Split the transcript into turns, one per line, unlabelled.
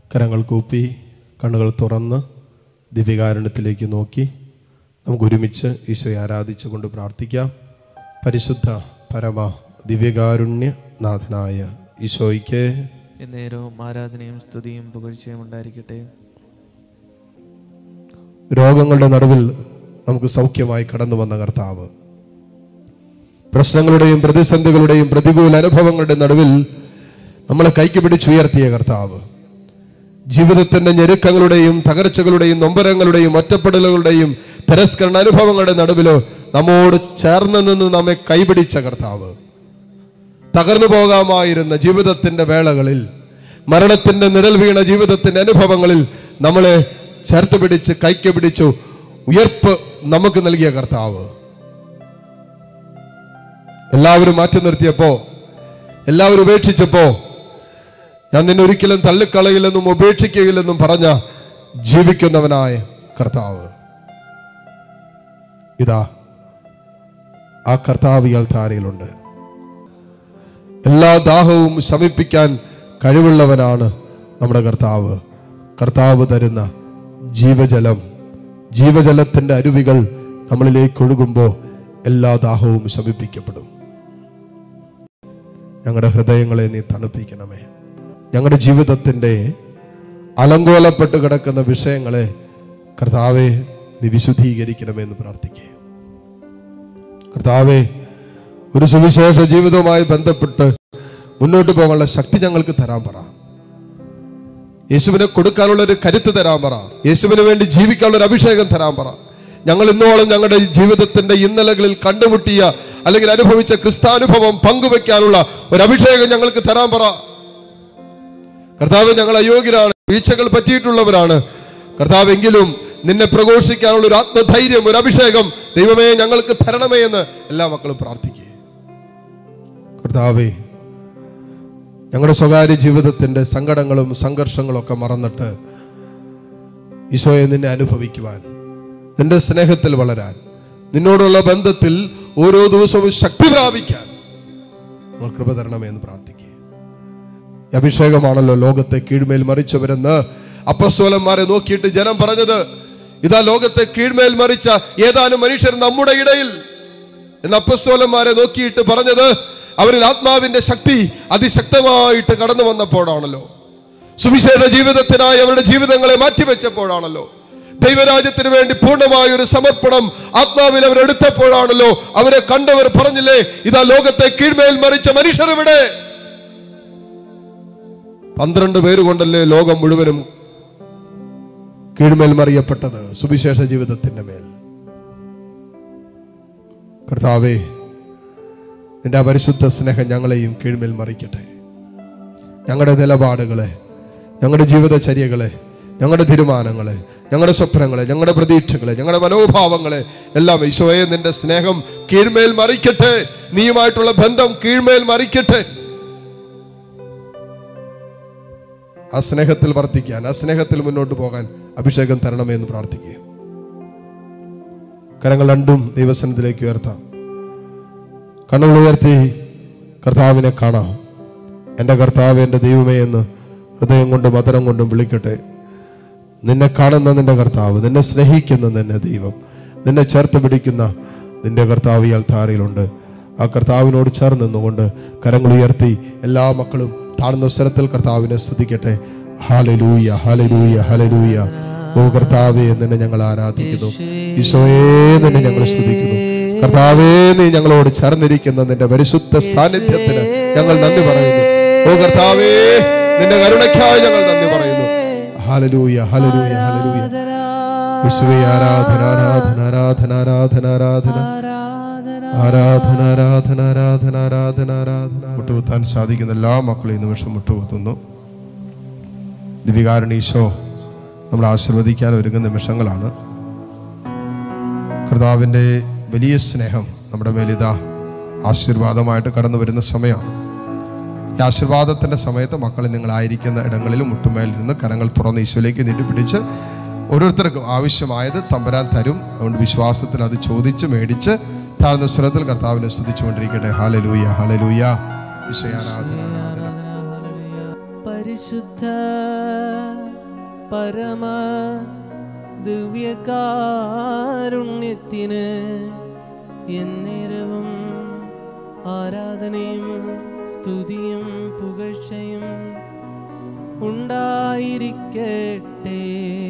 കരങ്ങൾ കൂപ്പി കണ്ണുകൾ തുറന്ന് ദിവ്യകാരുണ്യത്തിലേക്ക് നോക്കി നമുക്ക് ഒരുമിച്ച് ഈശോയെ ആരാധിച്ചുകൊണ്ട് പ്രാർത്ഥിക്കാം. പരിശുദ്ധ പരമ ദിവ്യകാരുണ്യനാഥനായ ഈശോയ്ക്ക്
എന്നേരവും ആരാധനയും സ്തുതിയും പുകഴ്ചയും ഉണ്ടായിരിക്കട്ടെ.
രോഗങ്ങളുടെ നടുവിൽ നമുക്ക് സൗഖ്യമായി കടന്നു വന്ന കർത്താവ്, പ്രശ്നങ്ങളുടെയും പ്രതിസന്ധികളുടെയും പ്രതികൂല അനുഭവങ്ങളുടെ നടുവിൽ നമ്മളെ കൈക്ക് പിടിച്ചുയർത്തിയ കർത്താവ്, ജീവിതത്തിന്റെ ഞെരുക്കങ്ങളുടെയും തകർച്ചകളുടെയും നൊമ്പരങ്ങളുടെയും ഒറ്റപ്പെടലുകളുടെയും തിരസ്കരണ അനുഭവങ്ങളുടെ നടുവിലോ നമ്മോട് ചേർന്ന് നിന്ന് നമ്മെ കൈപിടിച്ച കർത്താവ്, തകർന്നു പോകാമായിരുന്ന ജീവിതത്തിന്റെ വേളകളിൽ, മരണത്തിന്റെ നിഴൽ വീണ ജീവിതത്തിന്റെ അനുഭവങ്ങളിൽ നമ്മളെ ചേർത്ത് പിടിച്ച് കൈക്ക് പിടിച്ചു ഉയർപ്പ് നമുക്ക് നൽകിയ കർത്താവ്, എല്ലാവരും മാറ്റി നിർത്തിയപ്പോ, എല്ലാവരും ഉപേക്ഷിച്ചപ്പോ ഞാൻ നിന്നെ ഒരിക്കലും തള്ളിക്കളയില്ലെന്നും ഉപേക്ഷിക്കുകയില്ലെന്നും പറഞ്ഞ ജീവിക്കുന്നവനായ കർത്താവ്, ഇതാ ആ കർത്താവ് ഇയാൾ താരയിലുണ്ട്. എല്ലാ ദാഹവും ശമിപ്പിക്കാൻ കഴിവുള്ളവനാണ് നമ്മുടെ കർത്താവ്. കർത്താവ് തരുന്ന ജീവജലം, ജീവജലത്തിന്റെ അരുവികൾ നമ്മളിലേക്ക് ഒഴുകുമ്പോൾ എല്ലാ ദാഹവും ശമിപ്പിക്കപ്പെടും. ഞങ്ങളുടെ ഹൃദയങ്ങളെ നീ തണുപ്പിക്കണമേ. ഞങ്ങളുടെ ജീവിതത്തിന്റെ അലങ്കോലപ്പെട്ട് കിടക്കുന്ന വിഷയങ്ങളെ കർത്താവെ നീ വിശുദ്ധീകരിക്കണമെന്ന് പ്രാർത്ഥിക്കുക. കർത്താവെ, ഒരു സുവിശേഷ ജീവിതവുമായി ബന്ധപ്പെട്ട് മുന്നോട്ട് പോകാനുള്ള ശക്തി ഞങ്ങൾക്ക് തരാൻ പറ. യേശുവിനെ കൊടുക്കാനുള്ള ഒരു കരുത്ത് തരാൻ പറ. യേശുവിന് വേണ്ടി ജീവിക്കാനുള്ള ഒരു അഭിഷേകം തരാൻ പറ. ഞങ്ങൾ ഇന്നോളം ഞങ്ങളുടെ ജീവിതത്തിന്റെ ഇന്നലകളിൽ കണ്ടുമുട്ടിയ അല്ലെങ്കിൽ അനുഭവിച്ച ക്രിസ്താനുഭവം പങ്കുവെക്കാനുള്ള ഒരു അഭിഷേകം ഞങ്ങൾക്ക് തരാൻ പറ. കർത്താവ്, ഞങ്ങൾ അയോഗ്യരാണ്, വീഴ്ചകൾ പറ്റിയിട്ടുള്ളവരാണ് കർത്താവെങ്കിലും നിന്നെ പ്രഘോഷിക്കാനുള്ള ഒരു ആത്മധൈര്യം, ഒരു അഭിഷേകം ദൈവമേ ഞങ്ങൾക്ക് തരണമേ എന്ന് എല്ലാ മക്കളും പ്രാർത്ഥിക്കുക. കർത്താവേ, ഞങ്ങളുടെ സ്വകാര്യ ജീവിതത്തിന്റെ സങ്കടങ്ങളും സംഘർഷങ്ങളും ഒക്കെ മറന്നിട്ട് ഈശോയെ നിന്നെ അനുഭവിക്കുവാൻ, നിന്റെ സ്നേഹത്തിൽ വളരാൻ, നിന്നോടുള്ള ബന്ധത്തിൽ ഓരോ ദിവസവും ശക്തി പ്രാപിക്കാൻ നിങ്ങൾ കൃപ തരണമേ എന്ന് പ്രാർത്ഥിക്കുക. ഈ അഭിഷേകമാണല്ലോ ലോകത്തെ കീഴ്മേൽ മറിച്ചവരെന്ന് അപ്പസ്തോലന്മാരെ നോക്കിയിട്ട് ജനം പറഞ്ഞത്. ഇതാ ലോകത്തെ കീഴ്മേൽ മറിച്ച ഏതാനും മനുഷ്യർ നമ്മുടെ ഇടയിൽ എന്ന് അപ്പസ്തോലന്മാരെ നോക്കിയിട്ട് പറഞ്ഞത് അവരിൽ ആത്മാവിന്റെ ശക്തി അതിശക്തമായിട്ട് കടന്നു വന്നപ്പോഴാണല്ലോ. സുവിശേഷ ജീവിതത്തിനായി അവരുടെ ജീവിതങ്ങളെ മാറ്റിവെച്ചപ്പോഴാണല്ലോ. ദൈവരാജ്യത്തിന് വേണ്ടി പൂർണ്ണമായ ഒരു സമർപ്പണം ആത്മാവിൽ അവരെടുത്തപ്പോഴാണല്ലോ അവരെ കണ്ടവർ പറഞ്ഞില്ലേ, ഇതാ ലോകത്തെ കീഴ്മേൽ മറിച്ച മനുഷ്യർ ഇവിടെ. 12 പേര് കൊണ്ടല്ലേ ലോകം മുഴുവനും കീഴ്മേൽ മറിയപ്പെട്ടത് സുവിശേഷ ജീവിതത്തിന്റെ മേൽ. കർത്താവേ, നിന്റെ പരിശുദ്ധ സ്നേഹം ഞങ്ങളെയും കീഴ്മേൽ മറിക്കട്ടെ. ഞങ്ങളുടെ നിലപാടുകളെ, ഞങ്ങളുടെ ജീവിതചര്യകളെ, ഞങ്ങളുടെ തീരുമാനങ്ങളെ, ഞങ്ങളുടെ സ്വപ്നങ്ങളെ, ഞങ്ങളുടെ പ്രതീക്ഷകളെ, ഞങ്ങളുടെ മനോഭാവങ്ങളെ എല്ലാം ഈശോയെ നിന്റെ സ്നേഹം കീഴ്മേൽ മറിക്കട്ടെ. നീയുമായിട്ടുള്ള ബന്ധം കീഴ്മേൽ മറിക്കട്ടെ. ആ സ്നേഹത്തിൽ വർത്തിക്കാൻ, ആ സ്നേഹത്തിൽ മുന്നോട്ട് പോകാൻ അഭിഷേകം തരണമേ എന്ന് പ്രാർത്ഥിക്കുക. കരങ്ങൾ രണ്ടും ദൈവസന്നിധിയിലേക്ക് ഉയർത്താം. കണ്ണുകൾ ഉയർത്തി കർത്താവിനെ കാണാം. എൻ്റെ കർത്താവ്, എൻ്റെ ദൈവമേ എന്ന് ഹൃദയം കൊണ്ടും മധുരം കൊണ്ടും വിളിക്കട്ടെ. നിന്നെ കാണുന്ന നിന്റെ കർത്താവ്, നിന്നെ സ്നേഹിക്കുന്ന നിന്നെ ദൈവം, നിന്നെ ചേർത്ത് പിടിക്കുന്ന നിന്റെ കർത്താവ് ഇയാൾ താരയിലുണ്ട്. ആ കർത്താവിനോട് ചേർന്ന് നിന്നുകൊണ്ട് കരങ്ങൾ ഉയർത്തി എല്ലാ മക്കളും താഴ്ന്ന സ്വരത്തിൽ കർത്താവിനെ സ്തുതിക്കട്ടെ. ഹല്ലേലൂയ, ഹല്ലേലൂയ, ഹല്ലേലൂയ. ഓ കർത്താവേ, നിന്നെ ഞങ്ങൾ ആരാധിക്കുന്നു. ഈശോയേ, നിന്നെ ഞങ്ങൾ സ്തുതിക്കുന്നു. കർത്താവേ, നീ ഞങ്ങളോട് ചേർന്നിരിക്കുന്ന നിന്റെ പരിശുദ്ധ സാന്നിധ്യത്തിന് ഞങ്ങൾ നന്ദി പറയുന്നു. ഓ കർത്താവേ, നിന്റെ കരുണയ്ക്കായി ഞങ്ങൾ നന്ദി പറയുന്നു. ഹല്ലേലൂയ, ഹല്ലേലൂയ, ഹല്ലേലൂയ. യേശുവേ, ആരാധന, ആരാധന, ആരാധന, ആരാധന, ആരാധന, ആരാധന, ആരാധന, ആരാധന, ആരാധന, ആരാധന. മുട്ടുകുത്താൻ സാധിക്കുന്ന എല്ലാ മക്കളും ഈ നിമിഷം മുട്ടുകുത്തുന്നു. ദിവ്യകാരുണ്യ ഈശോ നമ്മൾ ആശീർവദിക്കാൻ ഒരുങ്ങുന്ന നിമിഷങ്ങളാണ്. കർത്താവിൻ്റെ വലിയ സ്നേഹം നമ്മുടെ മേലിതാ ആശീർവാദമായിട്ട് കടന്നു വരുന്ന സമയമാണ്. ഈ ആശീർവാദത്തിൻ്റെ സമയത്ത് മക്കളിൽ നിങ്ങളായിരിക്കുന്ന ഇടങ്ങളിലും മുട്ടുമേൽ നിന്ന് കരങ്ങൾ തുറന്ന് ഈശോയിലേക്ക് നീട്ടിപ്പിടിച്ച് ഓരോരുത്തർക്കും ആവശ്യമായത് തമ്പുരാൻ തരും. അതുകൊണ്ട് വിശ്വാസത്തിൽ അത് ചോദിച്ച് മേടിച്ച് താഴ്ന്ന സ്വരത്തിൽ കർത്താവിനെ സ്തുതിച്ചുകൊണ്ടിരിക്കട്ടെ. Hallelujah, hallelujah. ഈശോയെ ആരാധന, ആരാധന.
പരിശുദ്ധ
പരമ ദിവ്യകാരുണ്യത്തിന് എന്നേരവും ആരാധനയും സ്തുതിയും പുകഴ്ചയും ഉണ്ടായിരിക്കട്ടെ.